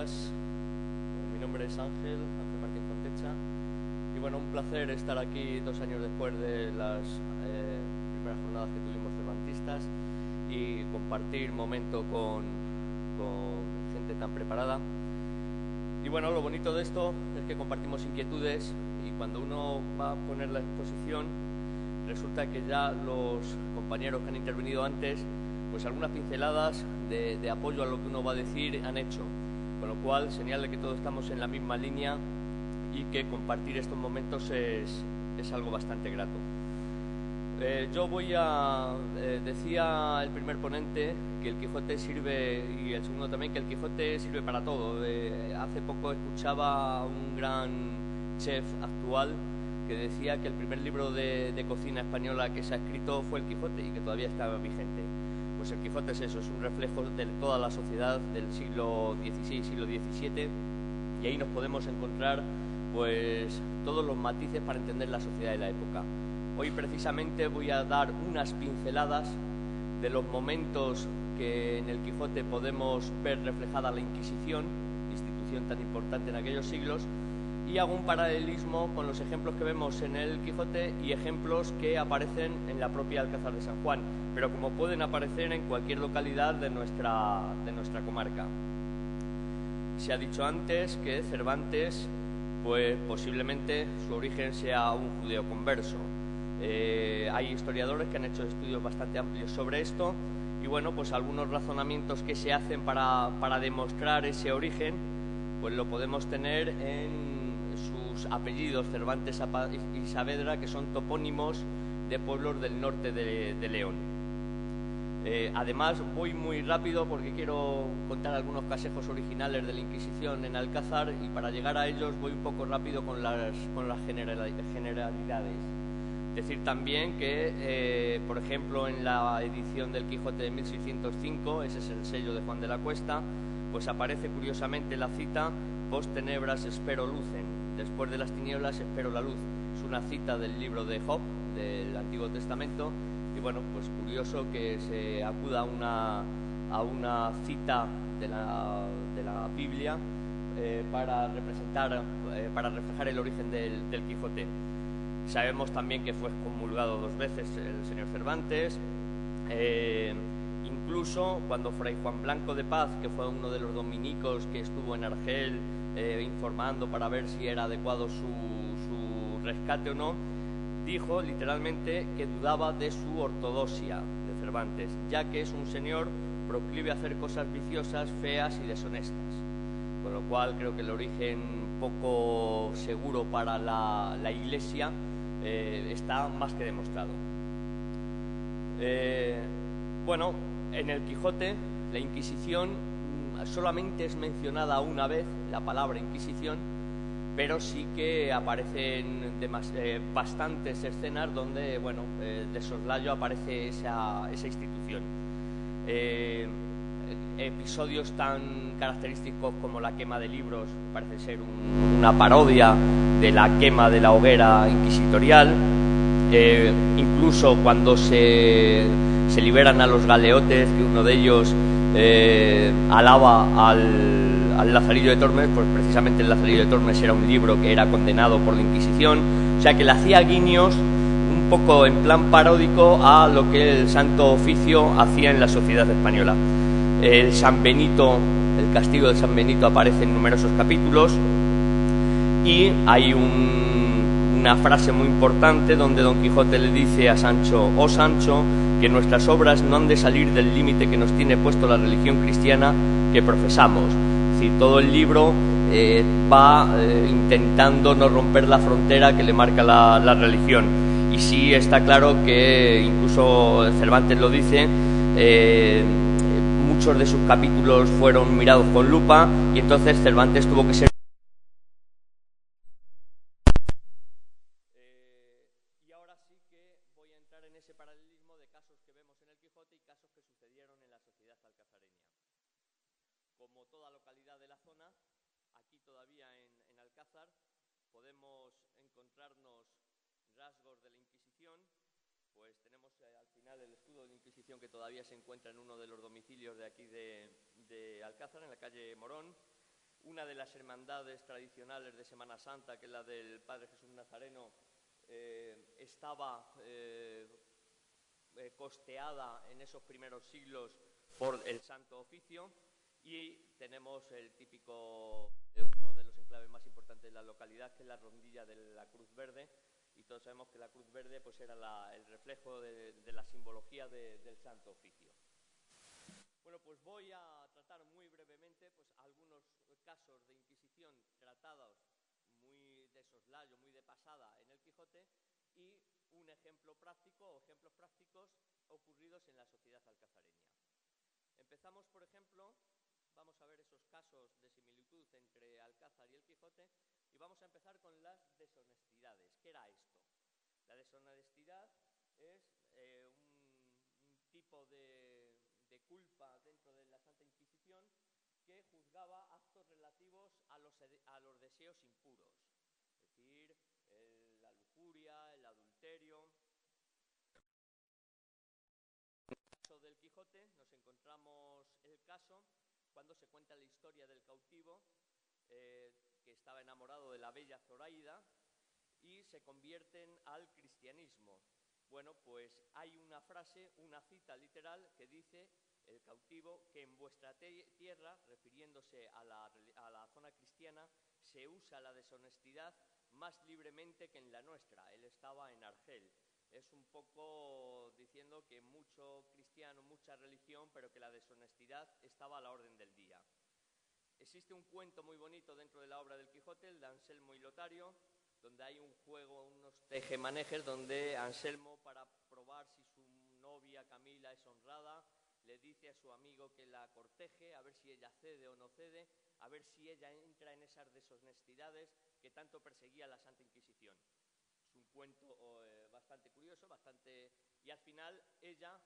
días. Mi nombre es Ángel Martín Fontecha. Y bueno, un placer estar aquí 2 años después de las primeras jornadas que tuvimos cervantistas y compartir momento con gente tan preparada. Y bueno, lo bonito de esto es que compartimos inquietudes y cuando uno va a poner la exposición, resulta que ya los compañeros que han intervenido antes, pues algunas pinceladas de apoyo a lo que uno va a decir han hecho, con lo cual señal de que todos estamos en la misma línea y que compartir estos momentos es algo bastante grato. Yo decía el primer ponente que el Quijote sirve, y el segundo también, que el Quijote sirve para todo. Hace poco escuchaba a un gran chef actual que decía que el primer libro de cocina española que se ha escrito fue el Quijote y que todavía está vigente. Pues el Quijote es eso, es un reflejo de toda la sociedad del siglo XVI, siglo XVII, y ahí nos podemos encontrar pues todos los matices para entender la sociedad de la época. Hoy precisamente voy a dar unas pinceladas de los momentos que en el Quijote podemos ver reflejada la Inquisición, institución tan importante en aquellos siglos, y hago un paralelismo con los ejemplos que vemos en el Quijote y ejemplos que aparecen en la propia Alcázar de San Juan, pero como pueden aparecer en cualquier localidad de nuestra comarca. Se ha dicho antes que Cervantes, pues posiblemente su origen sea un judeo converso. Hay historiadores que han hecho estudios bastante amplios sobre esto y bueno, pues algunos razonamientos que se hacen para demostrar ese origen, pues lo podemos tener en sus apellidos, Cervantes y Saavedra, que son topónimos de pueblos del norte de León. Además, voy muy rápido porque quiero contar algunos casejos originales de la Inquisición en Alcázar y para llegar a ellos voy un poco rápido con las generalidades. Decir también que, por ejemplo, en la edición del Quijote de 1605, ese es el sello de Juan de la Cuesta, pues aparece curiosamente la cita «Post tenebras espero lucen», después de las tinieblas espero la luz. Es una cita del libro de Job, del Antiguo Testamento, y bueno, pues curioso que se acuda a una cita de la Biblia para reflejar el origen del Quijote. Sabemos también que fue excomulgado 2 veces el señor Cervantes. Incluso cuando Fray Juan Blanco de Paz, que fue uno de los dominicos que estuvo en Argel informando para ver si era adecuado su rescate o no, dijo literalmente que dudaba de su ortodoxia de Cervantes, ya que es un señor proclive a hacer cosas viciosas, feas y deshonestas. Con lo cual creo que el origen poco seguro para la Iglesia está más que demostrado. Bueno, en el Quijote la Inquisición solamente es mencionada una vez, la palabra Inquisición, pero sí que aparecen bastantes escenas donde, bueno, de soslayo aparece esa institución. Episodios tan característicos como la quema de libros, parece ser una parodia de la quema de la hoguera inquisitorial. Incluso cuando se liberan a los galeotes, que uno de ellos alaba al Lazarillo de Tormes, pues precisamente el Lazarillo de Tormes era un libro que era condenado por la Inquisición, o sea que le hacía guiños un poco en plan paródico a lo que el Santo Oficio hacía en la sociedad española. El San Benito, el castigo de San Benito aparece en numerosos capítulos y hay una frase muy importante donde Don Quijote le dice a Sancho: «Oh Sancho, que nuestras obras no han de salir del límite que nos tiene puesto la religión cristiana que profesamos». Es decir, todo el libro va intentando no romper la frontera que le marca la religión. Y sí está claro que, incluso Cervantes lo dice, muchos de sus capítulos fueron mirados con lupa y entonces Cervantes tuvo que ser... Y ahora sí que voy a entrar en ese paralelismo de casos que vemos en el Quijote y casos que sucedieron en la sociedad alcazareña. Como toda localidad de la zona, aquí todavía en Alcázar podemos encontrarnos rasgos de la Inquisición. Pues tenemos al final el escudo de la Inquisición que todavía se encuentra en uno de los domicilios de aquí de Alcázar, en la calle Morón. una de las hermandades tradicionales de Semana Santa, que es la del Padre Jesús Nazareno, estaba costeada en esos primeros siglos por el Santo Oficio, y tenemos el típico, uno de los enclaves más importantes de la localidad, que es la rondilla de la Cruz Verde, y todos sabemos que la Cruz Verde pues era el reflejo de la simbología del Santo Oficio. Bueno, pues voy a tratar muy brevemente pues algunos casos de Inquisición tratados muy de soslayo, muy de pasada en el Quijote, y un ejemplo práctico o ejemplos prácticos ocurridos en la sociedad alcazareña. Empezamos, por ejemplo, vamos a ver esos casos de similitud entre Alcázar y el Quijote, y vamos a empezar con las deshonestidades. ¿Qué era esto? La deshonestidad es un tipo de culpa dentro de la Santa Inquisición que juzgaba actos relativos a los deseos impuros, es decir, la lujuria, el adulterio. En el caso del Quijote nos encontramos el caso cuando se cuenta la historia del cautivo que estaba enamorado de la bella Zoraida y se convierten al cristianismo. Bueno, pues hay una frase, una cita literal que dice el cautivo que en vuestra tierra, refiriéndose a la zona cristiana, se usa la deshonestidad más libremente que en la nuestra. Él estaba en Argel. Es un poco diciendo que mucho cristiano, mucha religión, pero que la deshonestidad estaba a la orden del día. Existe un cuento muy bonito dentro de la obra del Quijote, el de Anselmo y Lotario, donde hay un juego, unos tejemanejes, donde Anselmo, para probar si su novia Camila es honrada, le dice a su amigo que la corteje, a ver si ella cede o no cede, a ver si ella entra en esas deshonestidades que tanto perseguía la Santa Inquisición. Es un cuento bastante curioso, y al final ella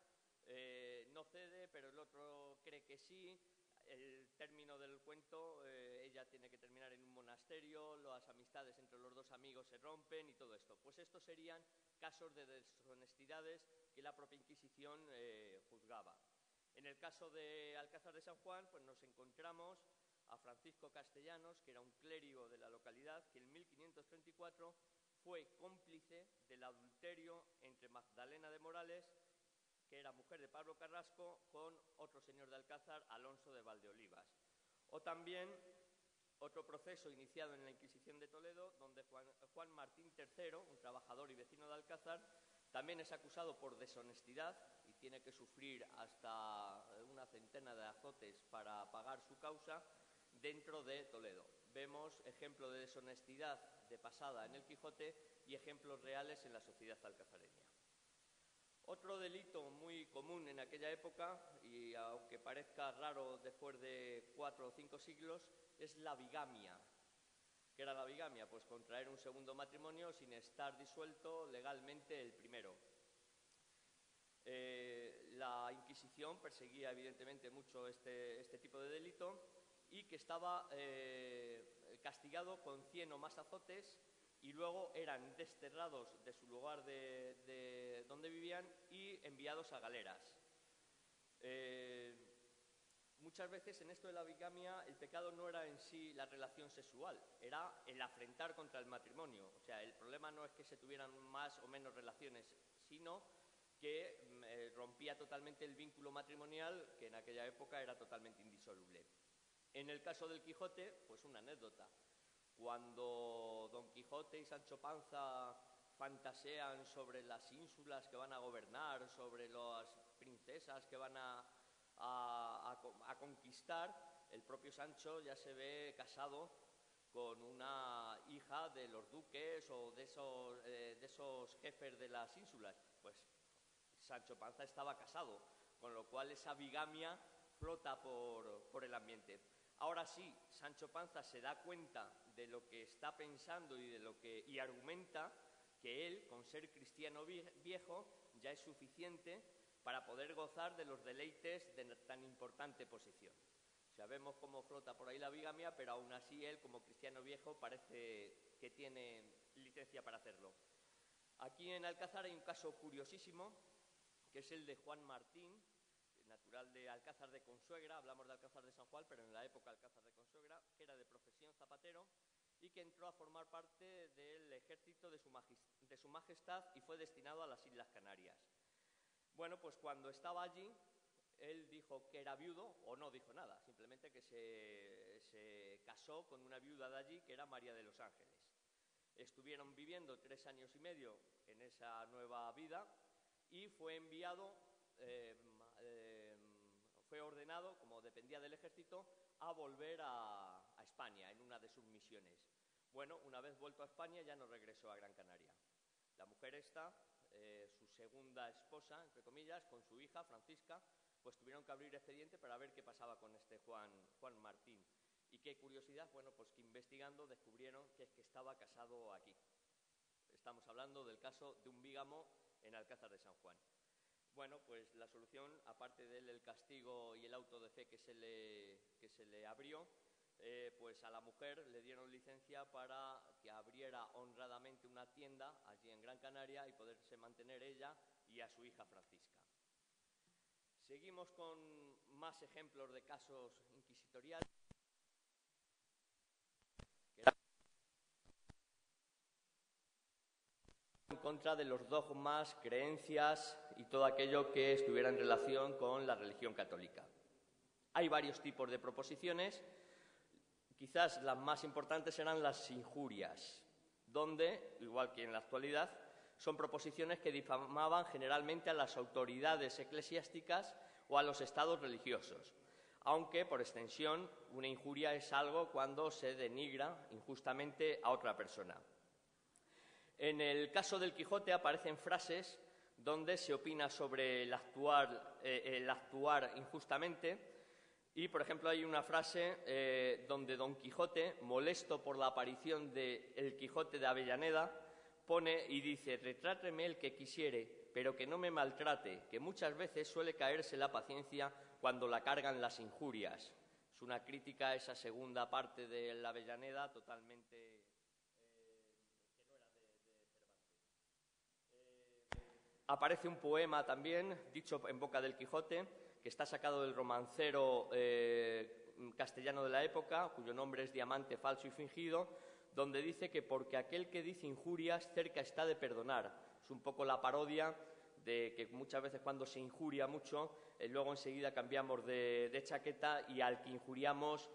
no cede, pero el otro cree que sí. El término del cuento, ella tiene que terminar en un monasterio, las amistades entre los dos amigos se rompen y todo esto. Pues estos serían casos de deshonestidades que la propia Inquisición juzgaba. En el caso de Alcázar de San Juan, pues nos encontramos a Francisco Castellanos, que era un clérigo de la localidad, que en 1534 fue cómplice del adulterio entre Magdalena de Morales, que era mujer de Pablo Carrasco, con otro señor de Alcázar, Alonso de Valdeolivas. O también otro proceso iniciado en la Inquisición de Toledo, donde Juan Martín III, un trabajador y vecino de Alcázar, también es acusado por deshonestidad y tiene que sufrir hasta una centena de azotes para pagar su causa dentro de Toledo. Vemos ejemplos de deshonestidad de pasada en el Quijote y ejemplos reales en la sociedad alcazareña. Otro delito muy común en aquella época, y aunque parezca raro después de 4 o 5 siglos, es la bigamia. ¿Qué era la bigamia? Pues contraer un segundo matrimonio sin estar disuelto legalmente el primero. La Inquisición perseguía evidentemente mucho este tipo de delito y que estaba castigado con 100 o más azotes, y luego eran desterrados de su lugar de donde vivían y enviados a galeras. Muchas veces en esto de la bigamia el pecado no era en sí la relación sexual, era el afrentar contra el matrimonio. O sea, el problema no es que se tuvieran más o menos relaciones, sino que rompía totalmente el vínculo matrimonial, que en aquella época era totalmente indisoluble. En el caso del Quijote, pues una anécdota. Cuando Don Quijote y Sancho Panza fantasean sobre las ínsulas que van a gobernar, sobre las princesas que van a conquistar, el propio Sancho ya se ve casado con una hija de los duques o de esos jefes de las ínsulas. Pues Sancho Panza estaba casado, con lo cual esa bigamia flota por el ambiente. Ahora sí, Sancho Panza se da cuenta de lo que está pensando y argumenta que él, con ser cristiano viejo, ya es suficiente para poder gozar de los deleites de tan importante posición. O sea, vemos cómo flota por ahí la bigamia, pero aún así él, como cristiano viejo, parece que tiene licencia para hacerlo. Aquí en Alcázar hay un caso curiosísimo, que es el de Juan Martín. natural de Alcázar de Consuegra, hablamos de Alcázar de San Juan, pero en la época Alcázar de Consuegra, que era de profesión zapatero y que entró a formar parte del ejército de su majestad y fue destinado a las Islas Canarias. Bueno, pues cuando estaba allí, él dijo que era viudo, o no dijo nada, simplemente que se casó con una viuda de allí, que era María de los Ángeles. Estuvieron viviendo 3 años y medio en esa nueva vida y fue enviado, fue ordenado, como dependía del ejército, a volver a España en una de sus misiones. Bueno, una vez vuelto a España ya no regresó a Gran Canaria. La mujer esta, su segunda esposa, entre comillas, con su hija, Francisca, pues tuvieron que abrir expediente para ver qué pasaba con este Juan Martín. Y qué curiosidad, bueno, pues que investigando descubrieron que es que estaba casado aquí. Estamos hablando del caso de un bígamo en Alcázar de San Juan. Bueno, pues la solución, aparte del castigo y el auto de fe que se le abrió, pues a la mujer le dieron licencia para que abriera honradamente una tienda allí en Gran Canaria y poderse mantener ella y a su hija Francisca. Seguimos con más ejemplos de casos inquisitoriales. En contra de los dogmas, creencias y todo aquello que estuviera en relación con la religión católica. Hay varios tipos de proposiciones. Quizás las más importantes eran las injurias, donde, igual que en la actualidad, son proposiciones que difamaban generalmente a las autoridades eclesiásticas o a los estados religiosos, aunque, por extensión, una injuria es algo cuando se denigra injustamente a otra persona. En el caso del Quijote aparecen frases donde se opina sobre el actuar injustamente y, por ejemplo, hay una frase donde Don Quijote, molesto por la aparición de El Quijote de Avellaneda, pone y dice: «Retráteme el que quisiere, pero que no me maltrate, que muchas veces suele caerse la paciencia cuando la cargan las injurias». Es una crítica a esa segunda parte de la Avellaneda totalmente Aparece un poema también, dicho en boca del Quijote, que está sacado del romancero castellano de la época, cuyo nombre es Diamante falso y fingido, donde dice que porque aquel que dice injurias cerca está de perdonar. Es un poco la parodia de que muchas veces cuando se injuria mucho, luego enseguida cambiamos de chaqueta y al que injuriamos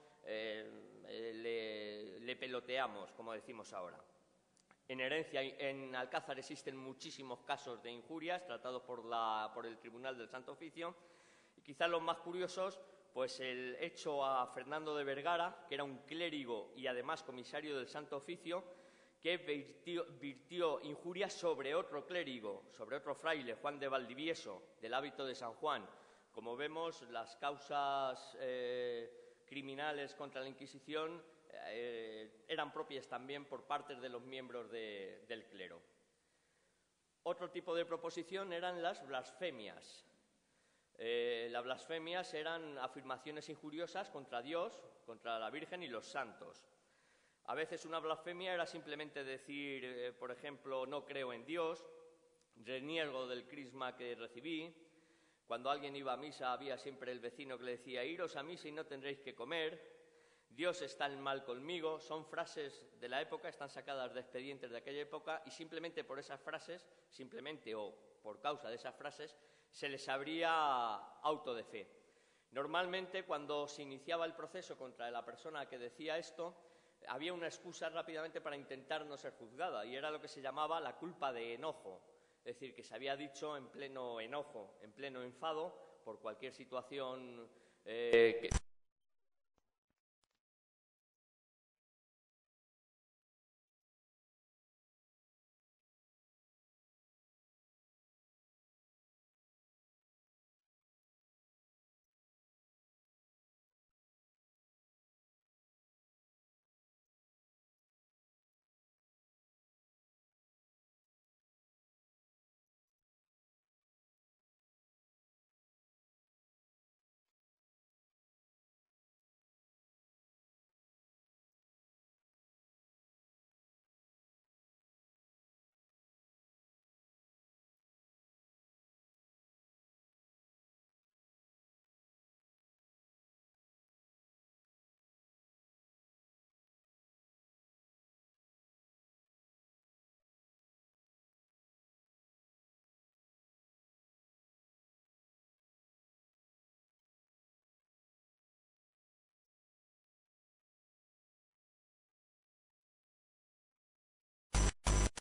le peloteamos, como decimos ahora. En herencia, en Alcázar existen muchísimos casos de injurias tratados por el Tribunal del Santo Oficio. Y quizás los más curiosos, pues el hecho a Fernando de Vergara, que era un clérigo y además comisario del Santo Oficio, que virtió injurias sobre otro clérigo, sobre otro fraile, Juan de Valdivieso, del hábito de San Juan. Como vemos, las causas criminales contra la Inquisición eran propias también por parte de los miembros del clero. Otro tipo de proposición eran las blasfemias. Las blasfemias eran afirmaciones injuriosas contra Dios, contra la Virgen y los santos. A veces una blasfemia era simplemente decir, por ejemplo, no creo en Dios, reniego del crisma que recibí. Cuando alguien iba a misa había siempre el vecino que le decía, iros a misa y no tendréis que comer. Dios está en mal conmigo. Son frases de la época, están sacadas de expedientes de aquella época y simplemente por esas frases, simplemente o por causa de esas frases, se les abría auto de fe. Normalmente, cuando se iniciaba el proceso contra la persona que decía esto, había una excusa rápidamente para intentar no ser juzgada y era lo que se llamaba la culpa de enojo. Es decir, que se había dicho en pleno enojo, en pleno enfado, por cualquier situación que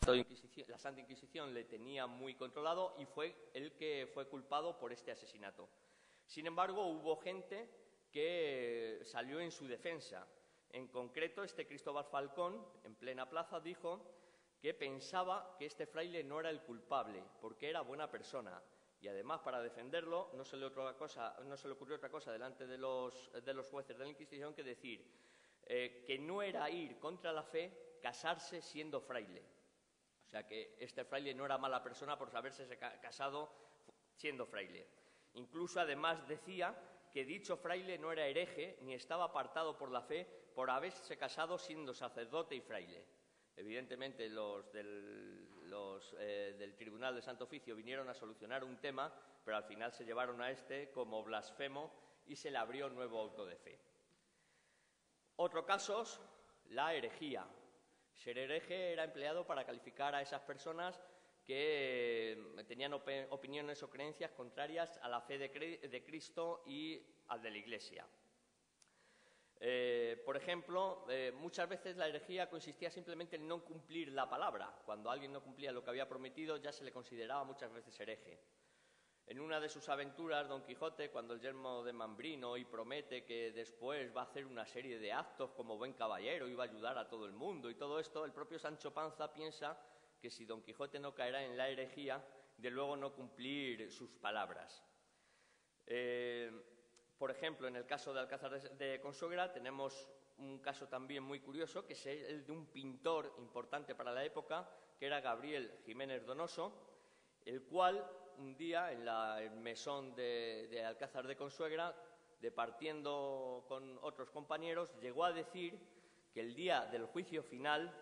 la Santa Inquisición le tenía muy controlado y fue el que fue culpado por este asesinato. Sin embargo, hubo gente que salió en su defensa. En concreto, este Cristóbal Falcón, en plena plaza, dijo que pensaba que este fraile no era el culpable, porque era buena persona. Y además, para defenderlo, no se le ocurrió otra cosa delante de los jueces de la Inquisición que decir que no era ir contra la fe casarse siendo fraile. O sea, que este fraile no era mala persona por haberse casado siendo fraile. Incluso, además, decía que dicho fraile no era hereje ni estaba apartado por la fe por haberse casado siendo sacerdote y fraile. Evidentemente, los del Tribunal de Santo Oficio vinieron a solucionar un tema, pero al final se llevaron a este como blasfemo y se le abrió nuevo auto de fe. Otro caso, la herejía. Ser hereje era empleado para calificar a esas personas que tenían opiniones o creencias contrarias a la fe de Cristo y al de la Iglesia. Por ejemplo, muchas veces la herejía consistía simplemente en no cumplir la palabra. Cuando alguien no cumplía lo que había prometido, ya se le consideraba muchas veces hereje. En una de sus aventuras, Don Quijote, cuando el yermo de Mambrino y promete que después va a hacer una serie de actos como buen caballero y va a ayudar a todo el mundo y todo esto, el propio Sancho Panza piensa que si Don Quijote no caerá en la herejía, de luego no cumplir sus palabras. Por ejemplo, en el caso de Alcázar de Consuegra tenemos un caso también muy curioso, que es el de un pintor importante para la época, que era Gabriel Jiménez Donoso, el cual un día en el mesón de Alcázar de Consuegra, departiendo con otros compañeros, llegó a decir que el día del juicio final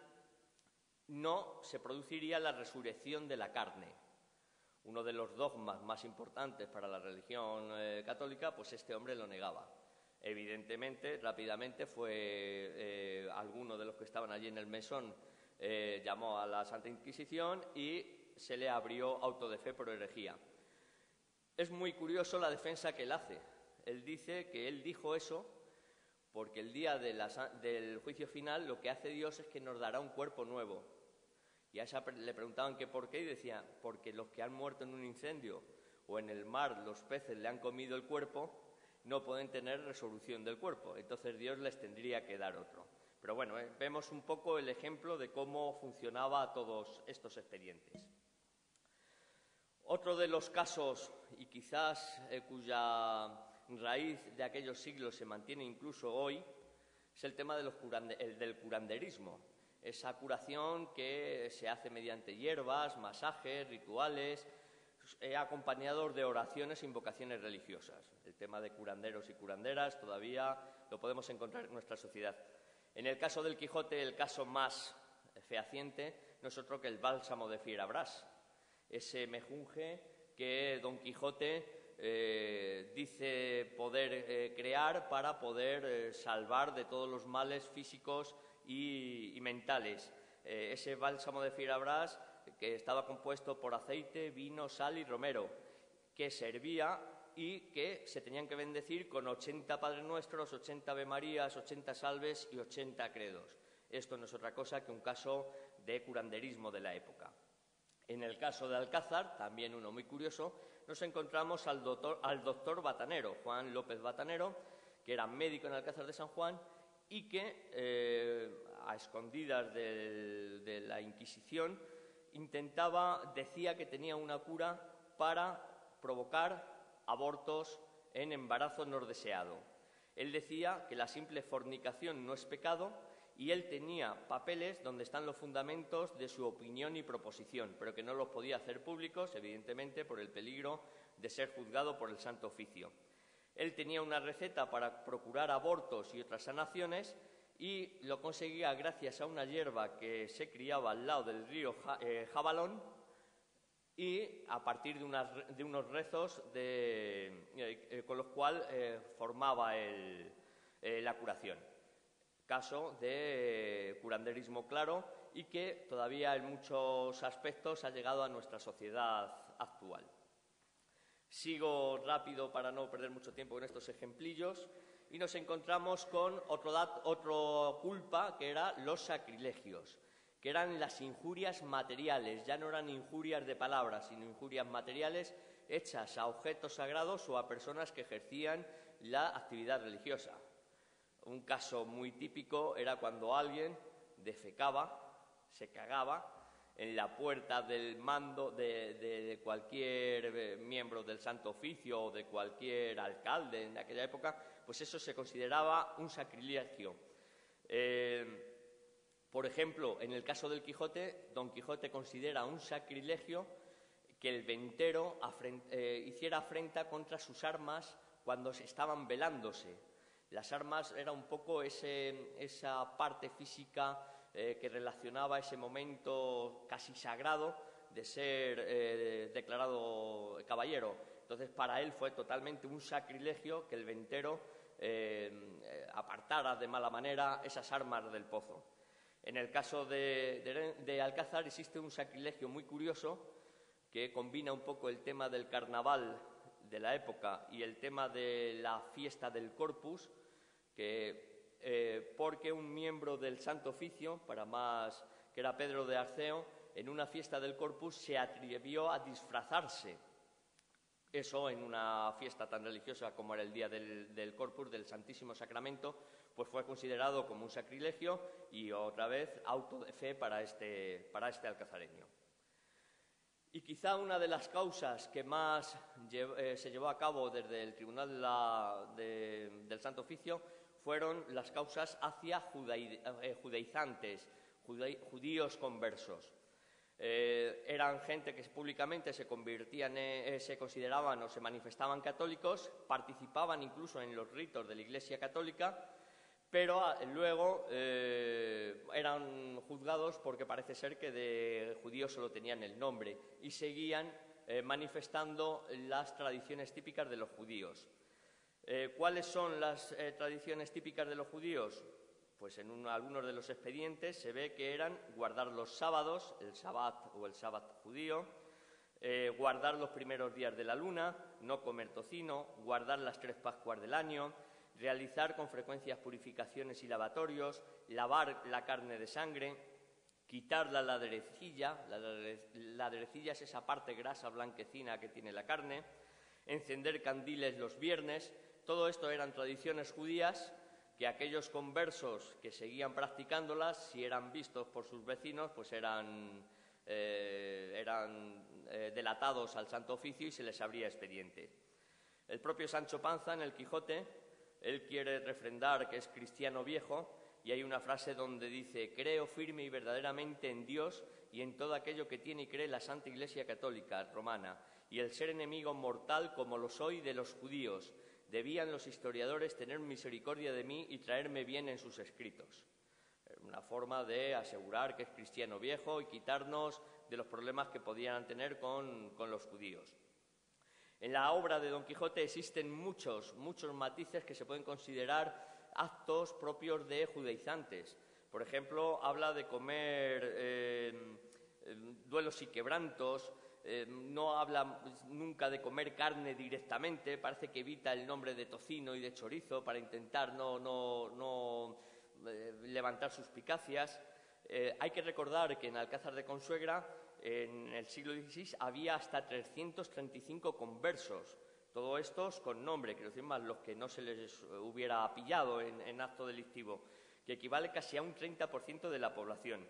no se produciría la resurrección de la carne. Uno de los dogmas más importantes para la religión católica, pues este hombre lo negaba. Evidentemente, rápidamente fue alguno de los que estaban allí en el mesón, llamó a la Santa Inquisición y se le abrió auto de fe por herejía. Es muy curioso la defensa que él hace. Él dice que él dijo eso porque el día del juicio final lo que hace Dios es que nos dará un cuerpo nuevo. Y a esa le preguntaban que por qué y decía, porque los que han muerto en un incendio o en el mar los peces le han comido el cuerpo, no pueden tener resolución del cuerpo. Entonces Dios les tendría que dar otro. Pero bueno, vemos un poco el ejemplo de cómo funcionaba todos estos expedientes. Otro de los casos, y quizás cuya raíz de aquellos siglos se mantiene incluso hoy, es el tema del curanderismo. Esa curación que se hace mediante hierbas, masajes, rituales, acompañados de oraciones e invocaciones religiosas. El tema de curanderos y curanderas todavía lo podemos encontrar en nuestra sociedad. En el caso del Quijote, el caso más fehaciente no es otro que el bálsamo de Fierabrás, ese mejunje que Don Quijote dice poder crear para poder salvar de todos los males físicos y mentales. Ese bálsamo de Fierabrás, que estaba compuesto por aceite, vino, sal y romero, que servía y que se tenían que bendecir con 80 Padres Nuestros, 80 Ave Marías, 80 salves y 80 credos. Esto no es otra cosa que un caso de curanderismo de la época. En el caso de Alcázar, también uno muy curioso, nos encontramos al doctor Batanero, Juan López Batanero, que era médico en Alcázar de San Juan y que, a escondidas de la Inquisición, decía que tenía una cura para provocar abortos en embarazo no deseado. Él decía que la simple fornicación no es pecado y él tenía papeles donde están los fundamentos de su opinión y proposición, pero que no los podía hacer públicos, evidentemente, por el peligro de ser juzgado por el Santo Oficio. Él tenía una receta para procurar abortos y otras sanaciones y lo conseguía gracias a una hierba que se criaba al lado del río Jabalón y a partir de unos rezos con los cuales formaba la curación. Caso de curanderismo claro y que todavía en muchos aspectos ha llegado a nuestra sociedad actual. Sigo rápido para no perder mucho tiempo con estos ejemplillos y nos encontramos con otra culpa que era los sacrilegios. que eran las injurias materiales. Ya no eran injurias de palabras, sino injurias materiales hechas a objetos sagrados o a personas que ejercían la actividad religiosa. Un caso muy típico era cuando alguien defecaba, se cagaba, en la puerta del mando de cualquier miembro del Santo Oficio o de cualquier alcalde en aquella época, pues eso se consideraba un sacrilegio. Por ejemplo, en el caso del Quijote, Don Quijote considera un sacrilegio que el ventero hiciera afrenta contra sus armas cuando estaban velándose. Las armas era un poco esa parte física que relacionaba ese momento casi sagrado de ser declarado caballero. Entonces, para él fue totalmente un sacrilegio que el ventero apartara de mala manera esas armas del pozo. En el caso de Alcázar existe un sacrilegio muy curioso que combina un poco el tema del carnaval de la época y el tema de la fiesta del Corpus, porque un miembro del Santo Oficio, que era Pedro de Arceo, en una fiesta del Corpus se atrevió a disfrazarse. Eso, en una fiesta tan religiosa como era el día del Corpus, del Santísimo Sacramento, pues fue considerado como un sacrilegio y otra vez auto de fe para este alcazareño. Y quizá una de las causas que más se llevó a cabo desde el Tribunal del Santo Oficio fueron las causas hacia judaizantes, judíos conversos. Eran gente que públicamente se consideraban o se manifestaban católicos, participaban incluso en los ritos de la Iglesia católica, pero luego eran juzgados porque parece ser que de judíos solo tenían el nombre y seguían manifestando las tradiciones típicas de los judíos. ¿Cuáles son las tradiciones típicas de los judíos? Pues en algunos de los expedientes se ve que eran guardar los sábados, el sabbat o el sabbat judío, guardar los primeros días de la luna, no comer tocino, guardar las 3 Pascuas del año, realizar con frecuencia purificaciones y lavatorios, lavar la carne de sangre, quitar la ladrecilla. La ladrecilla es esa parte grasa blanquecina que tiene la carne, encender candiles los viernes. Todo esto eran tradiciones judías que aquellos conversos que seguían practicándolas, si eran vistos por sus vecinos, pues eran delatados al Santo Oficio y se les abría expediente. El propio Sancho Panza, en el Quijote, él quiere refrendar que es cristiano viejo y hay una frase donde dice: «Creo firme y verdaderamente en Dios y en todo aquello que tiene y cree la Santa Iglesia Católica Romana, y el ser enemigo mortal como lo soy de los judíos. Debían los historiadores tener misericordia de mí y traerme bien en sus escritos». Una forma de asegurar que es cristiano viejo y quitarnos de los problemas que podían tener con los judíos. En la obra de Don Quijote existen muchos matices que se pueden considerar actos propios de judaizantes. Por ejemplo, habla de comer duelos y quebrantos, no habla nunca de comer carne directamente, parece que evita el nombre de tocino y de chorizo para intentar no levantar suspicacias. Hay que recordar que en Alcázar de Consuegra, en el siglo XVI, había hasta 335 conversos, todos estos con nombre, quiero decir, más los que no se les hubiera pillado en acto delictivo, que equivale casi a un 30% de la población.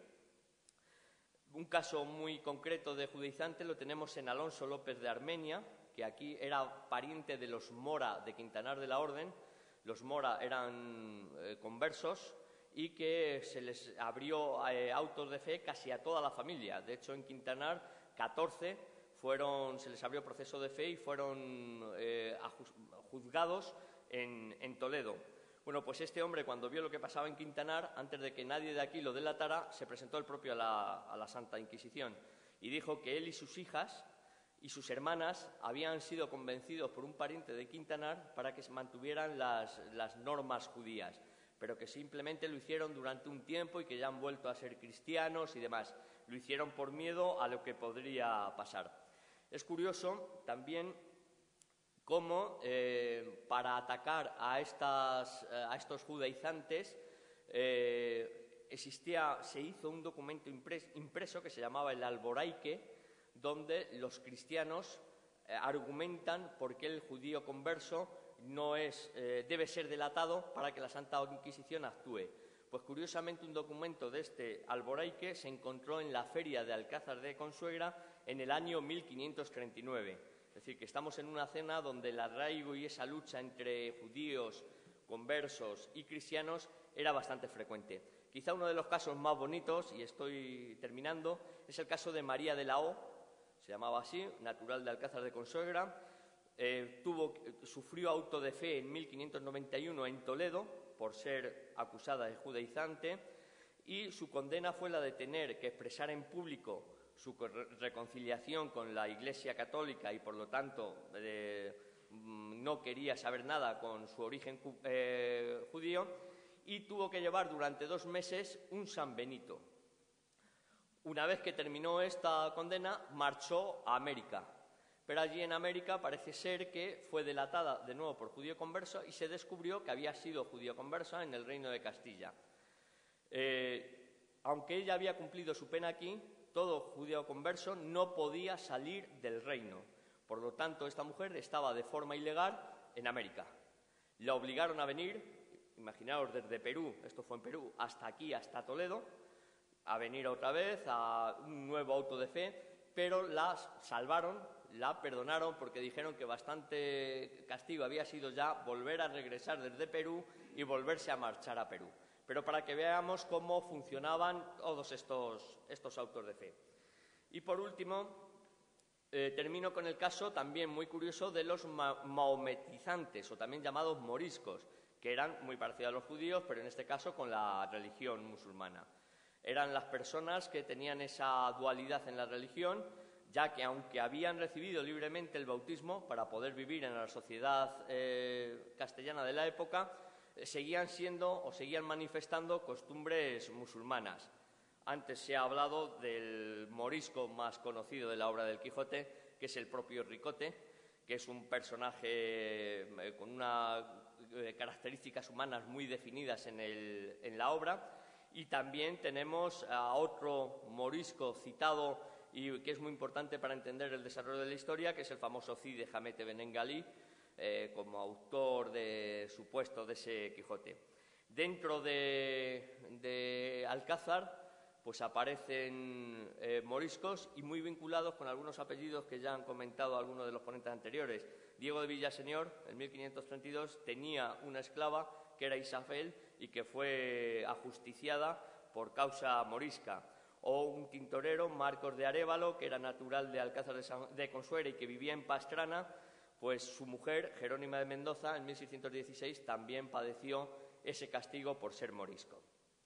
Un caso muy concreto de judaizante lo tenemos en Alonso López de Armenia, que aquí era pariente de los Mora de Quintanar de la Orden. Los Mora eran conversos y que se les abrió autos de fe casi a toda la familia. De hecho, en Quintanar, 14 se les abrió proceso de fe y fueron juzgados en Toledo. Bueno, pues este hombre, cuando vio lo que pasaba en Quintanar, antes de que nadie de aquí lo delatara, se presentó él propio a la Santa Inquisición y dijo que él y sus hijas y sus hermanas habían sido convencidos por un pariente de Quintanar para que se mantuvieran las normas judías, pero que simplemente lo hicieron durante un tiempo y que ya han vuelto a ser cristianos y demás. Lo hicieron por miedo a lo que podría pasar. Es curioso también cómo para atacar a estos judaizantes se hizo un documento impreso que se llamaba el Alboraique, donde los cristianos argumentan por qué el judío converso debe ser delatado para que la Santa Inquisición actúe. Pues curiosamente un documento de este Alboraique se encontró en la feria de Alcázar de Consuegra en el año 1539. Es decir, que estamos en una escena donde el arraigo y esa lucha entre judíos, conversos y cristianos era bastante frecuente. Quizá uno de los casos más bonitos, y estoy terminando, es el caso de María de la O, se llamaba así, natural de Alcázar de Consuegra. Sufrió auto de fe en 1591 en Toledo por ser acusada de judaizante, y su condena fue la de tener que expresar en público su reconciliación con la Iglesia Católica y, por lo tanto, no quería saber nada con su origen judío, y tuvo que llevar durante 2 meses un San Benito. Una vez que terminó esta condena, marchó a América. Pero allí en América parece ser que fue delatada de nuevo por judío converso y se descubrió que había sido judío conversa en el Reino de Castilla. Aunque ella había cumplido su pena aquí, todo judío converso no podía salir del reino. Por lo tanto, esta mujer estaba de forma ilegal en América. La obligaron a venir, imaginaos, desde Perú, esto fue en Perú, hasta aquí, hasta Toledo, a venir otra vez a un nuevo auto de fe, pero la salvaron, la perdonaron porque dijeron que bastante castigo había sido ya volver a regresar desde Perú y volverse a marchar a Perú. Pero para que veamos cómo funcionaban todos estos autos de fe. Y por último, termino con el caso también muy curioso de los maometizantes, o también llamados moriscos, que eran muy parecidos a los judíos, pero en este caso con la religión musulmana. Eran las personas que tenían esa dualidad en la religión, ya que aunque habían recibido libremente el bautismo para poder vivir en la sociedad castellana de la época, seguían siendo o seguían manifestando costumbres musulmanas. Antes se ha hablado del morisco más conocido de la obra del Quijote, que es el propio Ricote, que es un personaje con unas características humanas muy definidas en la obra. Y también tenemos a otro morisco citado y que es muy importante para entender el desarrollo de la historia, que es el famoso Cid de Hamete Benengalí, como autor supuesto de ese Quijote. Dentro de Alcázar, pues aparecen moriscos y muy vinculados con algunos apellidos que ya han comentado algunos de los ponentes anteriores. Diego de Villaseñor, en 1532, tenía una esclava que era Isabel y que fue ajusticiada por causa morisca. O un tintorero, Marcos de Arévalo, que era natural de Alcázar de Consuegra y que vivía en Pastrana, pues su mujer, Jerónima de Mendoza, en 1616 también padeció ese castigo por ser morisco.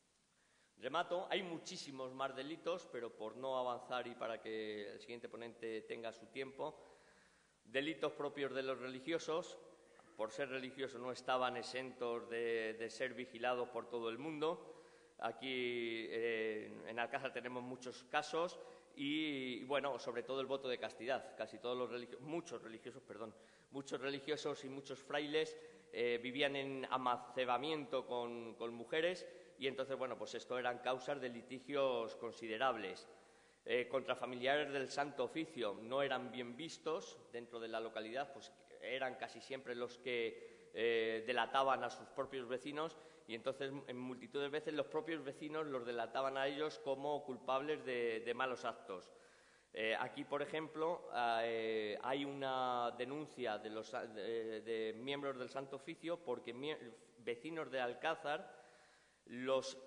Remato, hay muchísimos más delitos, pero por no avanzar y para que el siguiente ponente tenga su tiempo, delitos propios de los religiosos. Por ser religiosos no estaban exentos de ser vigilados por todo el mundo. Aquí en Alcázar tenemos muchos casos y, bueno, sobre todo el voto de castidad. Casi todos los muchos religiosos y muchos frailes vivían en amacebamiento con mujeres y entonces, bueno, pues esto eran causas de litigios considerables. Contra familiares del Santo Oficio no eran bien vistos dentro de la localidad, pues eran casi siempre los que delataban a sus propios vecinos y entonces en multitud de veces los propios vecinos los delataban a ellos como culpables de malos actos. Aquí, por ejemplo, hay una denuncia de miembros del Santo Oficio porque vecinos de Alcázar los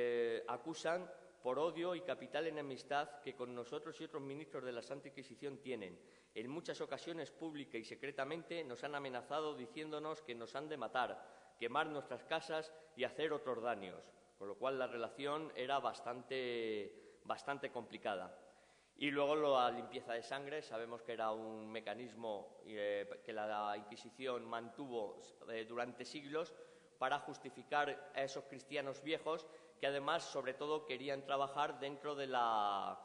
acusan por odio y capital enemistad que con nosotros y otros ministros de la Santa Inquisición tienen. En muchas ocasiones, pública y secretamente, nos han amenazado diciéndonos que nos han de matar, quemar nuestras casas y hacer otros daños, con lo cual la relación era bastante complicada. Y luego la limpieza de sangre, sabemos que era un mecanismo que la Inquisición mantuvo durante siglos para justificar a esos cristianos viejos que además, sobre todo, querían trabajar dentro de la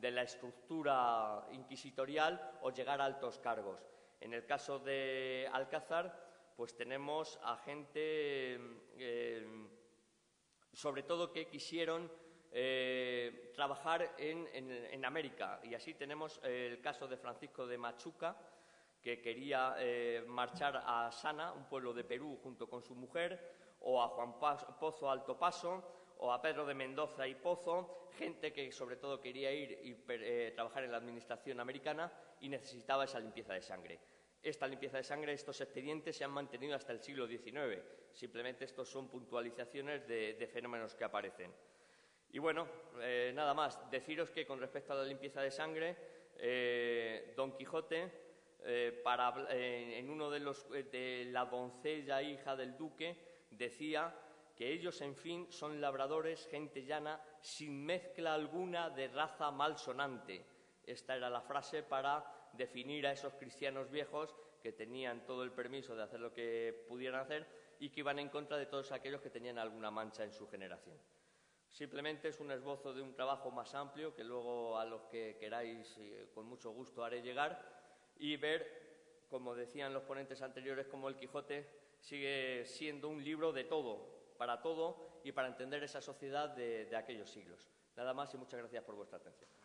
estructura inquisitorial o llegar a altos cargos. En el caso de Alcázar, pues tenemos a gente sobre todo que quisieron trabajar en América. Y así tenemos el caso de Francisco de Machuca, que quería marchar a Sana, un pueblo de Perú, junto con su mujer, o a Juan Pozo Alto Paso, o a Pedro de Mendoza y Pozo, gente que sobre todo quería ir y trabajar en la administración americana y necesitaba esa limpieza de sangre. Esta limpieza de sangre, estos expedientes se han mantenido hasta el siglo XIX. Simplemente estos son puntualizaciones de fenómenos que aparecen. Y bueno, nada más. Deciros que con respecto a la limpieza de sangre, Don Quijote, en uno de la doncella hija del duque, decía que ellos, en fin, son labradores, gente llana, sin mezcla alguna de raza malsonante. Esta era la frase para definir a esos cristianos viejos que tenían todo el permiso de hacer lo que pudieran hacer y que iban en contra de todos aquellos que tenían alguna mancha en su generación. Simplemente es un esbozo de un trabajo más amplio que luego a los que queráis con mucho gusto haré llegar y ver, como decían los ponentes anteriores, cómo el Quijote sigue siendo un libro de todo y para entender esa sociedad de aquellos siglos. Nada más y muchas gracias por vuestra atención.